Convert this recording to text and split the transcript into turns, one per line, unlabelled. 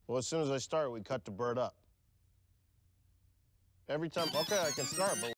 Well, as soon as I start, we cut the bird up. Every time, okay, I can start, but